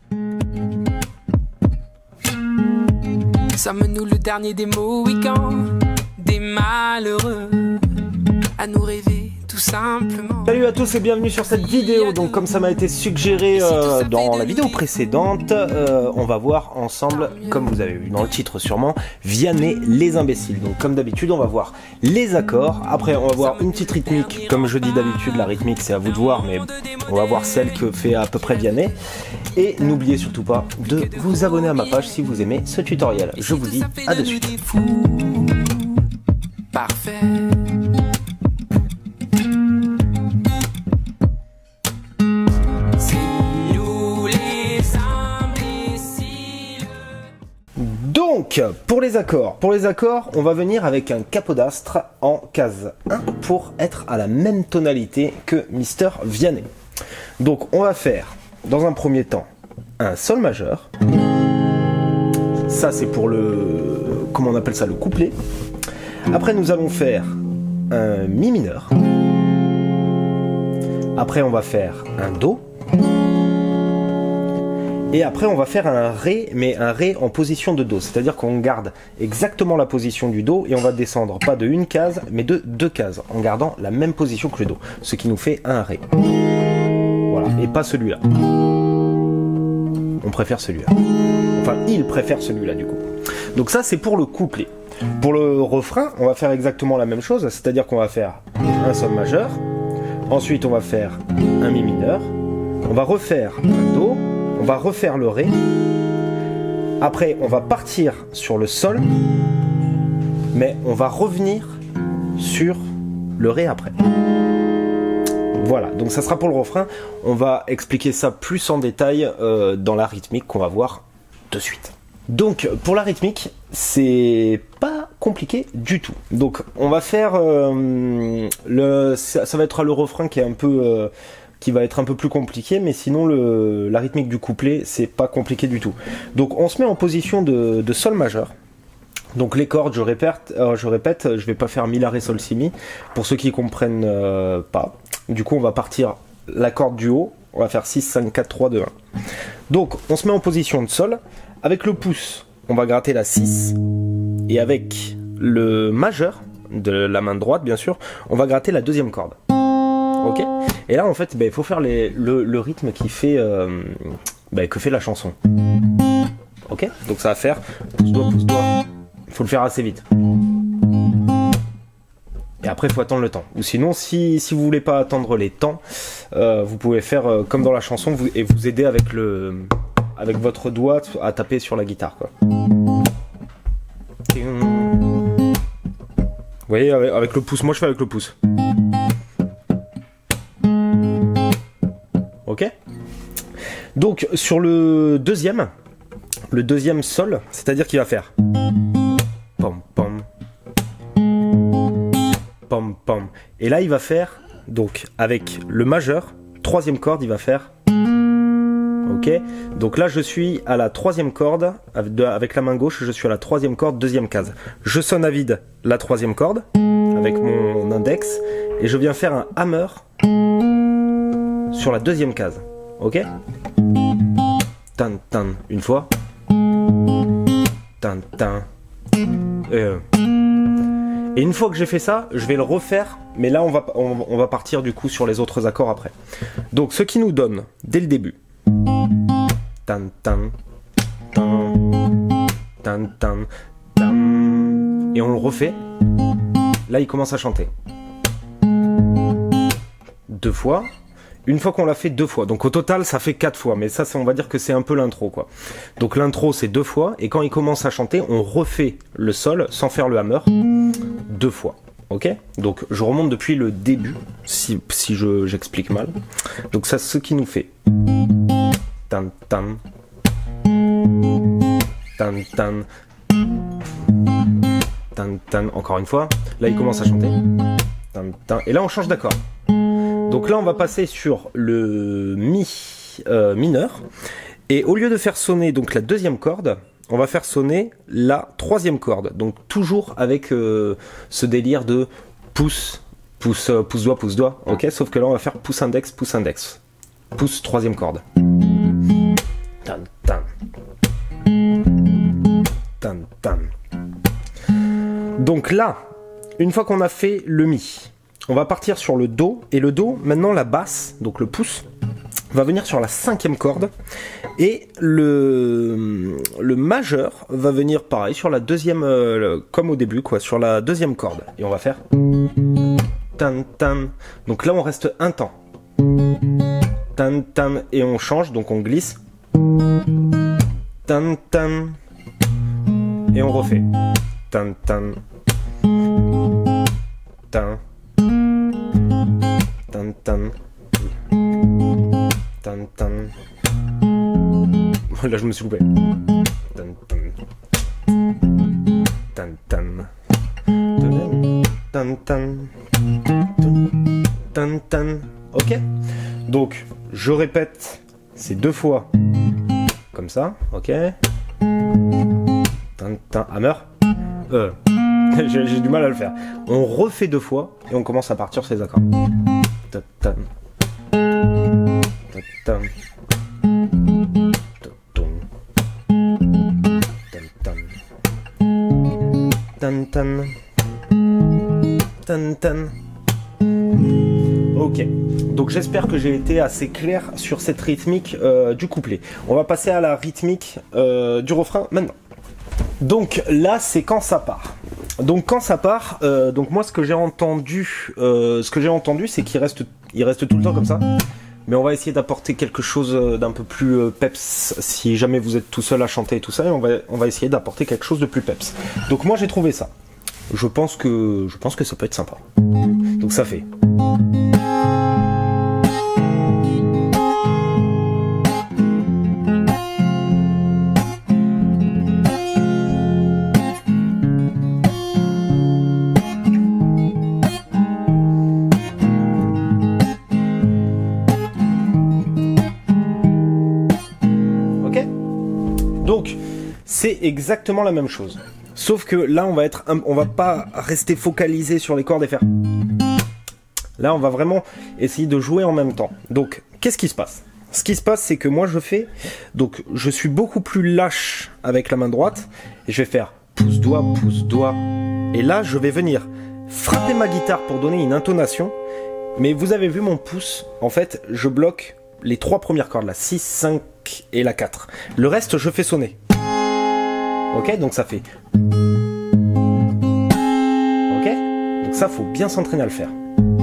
Sommes-nous le dernier des Mohicans, des malheureux, à nous rêver tout simplement. Salut à tous et bienvenue sur cette vidéo. Donc comme ça m'a été suggéré dans la vidéo précédente, on va voir ensemble, comme vous avez vu dans le titre sûrement, Vianney les imbéciles. Donc comme d'habitude on va voir les accords, après on va voir une petite rythmique. Comme je dis d'habitude, la rythmique c'est à vous de voir, mais on va voir celle que fait à peu près Vianney. Et n'oubliez surtout pas de vous abonner à ma page si vous aimez ce tutoriel. Je vous dis à de suite. Parfait. Donc, pour les accords, on va venir avec un capodastre en case 1 pour être à la même tonalité que Mister Vianney. Donc, on va faire, dans un premier temps, un sol majeur. Ça, c'est pour le... comment on appelle ça? Le couplet. Après, nous allons faire un mi mineur. Après, on va faire un do. Et après on va faire un ré, mais un ré en position de do, c'est-à-dire qu'on garde exactement la position du do et on va descendre pas de une case, mais de deux cases, en gardant la même position que le do, ce qui nous fait un ré. Voilà, et pas celui-là. On préfère celui-là. Enfin, il préfère celui-là du coup. Donc ça c'est pour le couplet. Pour le refrain, on va faire exactement la même chose, c'est-à-dire qu'on va faire un sol majeur, ensuite on va faire un mi mineur, on va refaire un do, on va refaire le ré, après on va partir sur le sol, mais on va revenir sur le ré après. Voilà, donc ça sera pour le refrain, on va expliquer ça plus en détail dans la rythmique qu'on va voir de suite. Donc pour la rythmique, c'est pas compliqué du tout. Donc on va faire, ça va être le refrain qui est un peu... qui va être un peu plus compliqué, mais sinon la rythmique du couplet c'est pas compliqué du tout. Donc on se met en position de sol majeur. Donc les cordes, je répète, je vais pas faire mi la ré sol si mi pour ceux qui comprennent pas. Du coup on va partir la corde du haut, on va faire 6 5 4 3 2 1. Donc on se met en position de sol, avec le pouce on va gratter la 6 et avec le majeur de la main droite bien sûr, on va gratter la deuxième corde. Ok. Et là en fait il faut faire le rythme qui fait que fait la chanson. Ok. Donc ça va faire pouce doigt. Il faut le faire assez vite. Et après il faut attendre le temps. Ou sinon si vous voulez pas attendre les temps, vous pouvez faire comme dans la chanson et vous aider avec votre doigt à taper sur la guitare quoi. Vous voyez avec le pouce, moi je fais avec le pouce. Ok. Donc sur le deuxième sol, c'est-à-dire qu'il va faire pom pom pom pom. Et là il va faire donc avec le majeur, troisième corde, il va faire. Ok. Donc là je suis à la troisième corde avec la main gauche, je suis à la troisième corde, deuxième case. Je sonne à vide la troisième corde avec mon index et je viens faire un hammer sur la deuxième case, ok. Tan tan une fois. Tan tan. Et une fois que j'ai fait ça, je vais le refaire, mais là on va partir du coup sur les autres accords après. Donc ce qui nous donne dès le début. Tan tan tan tan tan tan. Et on le refait. Là il commence à chanter. Deux fois. Une fois qu'on l'a fait deux fois, donc au total ça fait 4 fois, mais ça on va dire que c'est un peu l'intro quoi. Donc l'intro c'est 2 fois, et quand il commence à chanter, on refait le sol sans faire le hammer 2 fois, ok. Donc je remonte depuis le début, si j'explique mal. Donc ça ce qui nous fait tan tan tan tan tan tan, encore une fois. Là il commence à chanter tan tan, et là on change d'accord. Donc là on va passer sur le mi mineur, et au lieu de faire sonner donc la deuxième corde, on va faire sonner la troisième corde. Donc toujours avec ce délire de pouce doigt, ok. Sauf que là on va faire pouce index, pouce troisième corde. tan, tan. Tan, tan. Donc là, une fois qu'on a fait le mi, on va partir sur le do. Et le do, maintenant la basse, donc le pouce, va venir sur la 5e corde. Et le majeur va venir pareil sur la 2e, comme au début, quoi, sur la 2e corde. Et on va faire tan, tan. Donc là, on reste un temps. Tan, tan. Et on change, donc on glisse. Tan, tan. Et on refait. Tan, tan. Tan. Tan, tan. Tan, tan. Là, je me suis loupé. Tan, tan. Tan, tan. Tan, tan. Tan, tan. Ok. Donc, je répète ces 2 fois. Comme ça. Ok. Tan, tan. Hammer. J'ai du mal à le faire. On refait 2 fois et on commence à partir sur les accords. Tan, tan. Tan, tan. Tan, tan. Tan, tan. Ok, donc j'espère que j'ai été assez clair sur cette rythmique du couplet. On va passer à la rythmique du refrain maintenant. Donc là, c'est quand ça part. Donc quand ça part, donc moi ce que j'ai entendu, c'est qu'il reste tout le temps comme ça. Mais on va essayer d'apporter quelque chose d'un peu plus peps, si jamais vous êtes tout seul à chanter et tout ça, et on va essayer d'apporter quelque chose de plus peps. Donc moi j'ai trouvé ça. Je pense que ça peut être sympa. Donc ça fait. Donc, c'est exactement la même chose. Sauf que là, on va pas rester focalisé sur les cordes et faire. Là, on va vraiment essayer de jouer en même temps. Donc, qu'est-ce qui se passe? Ce qui se passe, c'est que moi, donc, je suis beaucoup plus lâche avec la main droite et je vais faire pouce-doigt, pouce-doigt. Et là, je vais venir frapper ma guitare pour donner une intonation. Mais vous avez vu mon pouce, en fait, je bloque les 3 premières cordes, la 6, 5 et la 4. Le reste, je fais sonner. Ok, donc ça fait. Ok, donc ça, faut bien s'entraîner à le faire.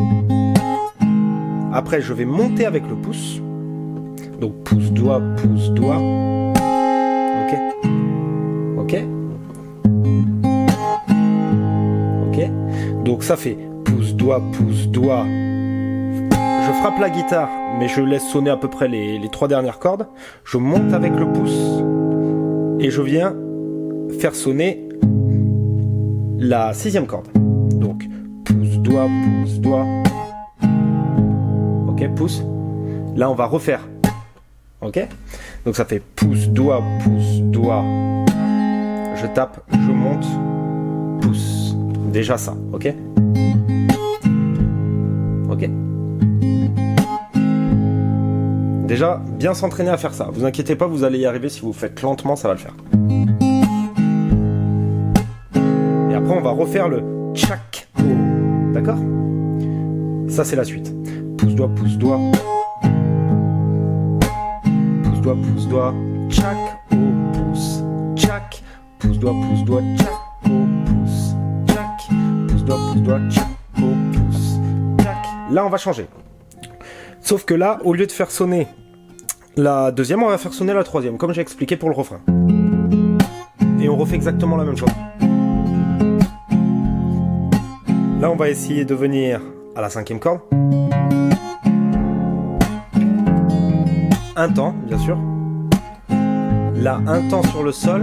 Après, je vais monter avec le pouce. Donc pouce, doigt, pouce, doigt. Ok. Ok. Ok. Donc ça fait pouce, doigt, pouce, doigt. Je frappe la guitare, mais je laisse sonner à peu près les 3 dernières cordes. Je monte avec le pouce et je viens faire sonner la 6e corde. Donc pouce, doigt, pouce, doigt. Ok, pouce. Là, on va refaire. Ok. Donc ça fait pouce, doigt, pouce, doigt. Je tape, je monte, pouce. Déjà ça, ok. Ok. Déjà, bien s'entraîner à faire ça. Vous inquiétez pas, vous allez y arriver. Si vous faites lentement, ça va le faire. Et après, on va refaire le tchac. D'accord? Ça, c'est la suite. Pouce, doigt, pouce, doigt. Pouce, doigt, pouce, doigt. Tchac, pouce, tchac. Pouce, doigt, tchac, pouce, tchac. Pouce, doigt, tchac, pouce, tchac. Là, on va changer. Sauf que là, au lieu de faire sonner la 2e, on va faire sonner la 3e, comme j'ai expliqué pour le refrain. Et on refait exactement la même chose. Là, on va essayer de venir à la 5e corde. Un temps, bien sûr. Là, un temps sur le sol.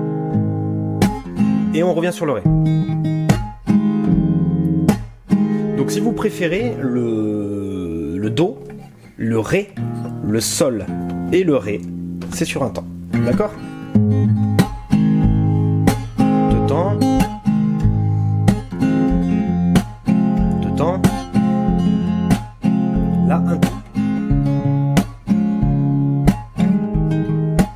Et on revient sur le ré. Donc si vous préférez le do, le ré, le sol et le ré, c'est sur un temps. D'accord? 2 temps. 2 temps. Là, un temps.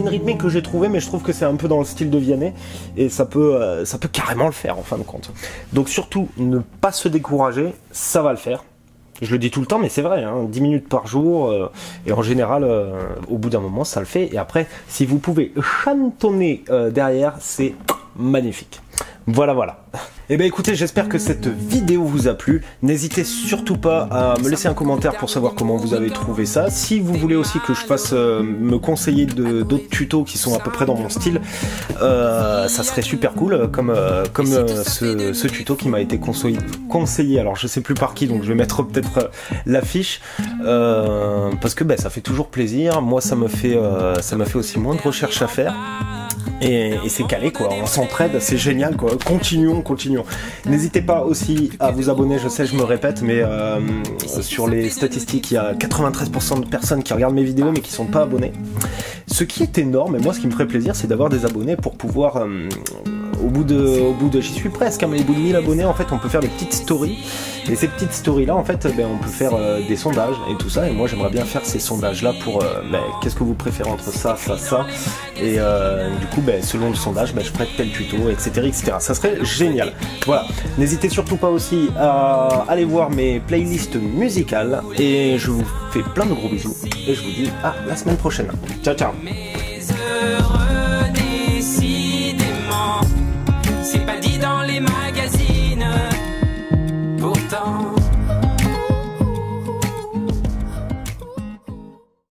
une rythmique que j'ai trouvée, mais je trouve que c'est un peu dans le style de Vianney, et ça peut carrément le faire en fin de compte. Donc surtout, ne pas se décourager, ça va le faire. Je le dis tout le temps, mais c'est vrai, hein, 10 minutes par jour, et en général, au bout d'un moment, ça le fait. Et après, si vous pouvez chantonner derrière, c'est magnifique. Voilà. Eh bien écoutez, j'espère que cette vidéo vous a plu. N'hésitez surtout pas à me laisser un commentaire pour savoir comment vous avez trouvé ça. Si vous voulez aussi que je fasse me conseiller d'autres tutos qui sont à peu près dans mon style, ça serait super cool, comme ce tuto qui m'a été conseillé. Alors je sais plus par qui, donc je vais mettre peut-être l'affiche, parce que ça fait toujours plaisir. Moi ça me fait aussi moins de recherche à faire. Et c'est calé quoi, on s'entraide, c'est génial quoi, continuons. N'hésitez pas aussi à vous abonner, je sais je me répète, mais sur les statistiques il y a 93% de personnes qui regardent mes vidéos mais qui sont pas abonnées. Ce qui est énorme, et moi ce qui me ferait plaisir c'est d'avoir des abonnés pour pouvoir, au bout de j'y suis presque, hein, mais au bout de 1000 abonnés en fait on peut faire des petites stories, et ces petites stories là en fait on peut faire des sondages et tout ça, et moi j'aimerais bien faire ces sondages là pour qu'est-ce que vous préférez entre ça, et du coup selon le sondage je ferai tel tuto, etc. Ça serait génial. Voilà, n'hésitez surtout pas aussi à aller voir mes playlists musicales, et je vous fais plein de gros bisous et je vous dis à la semaine prochaine. Ciao.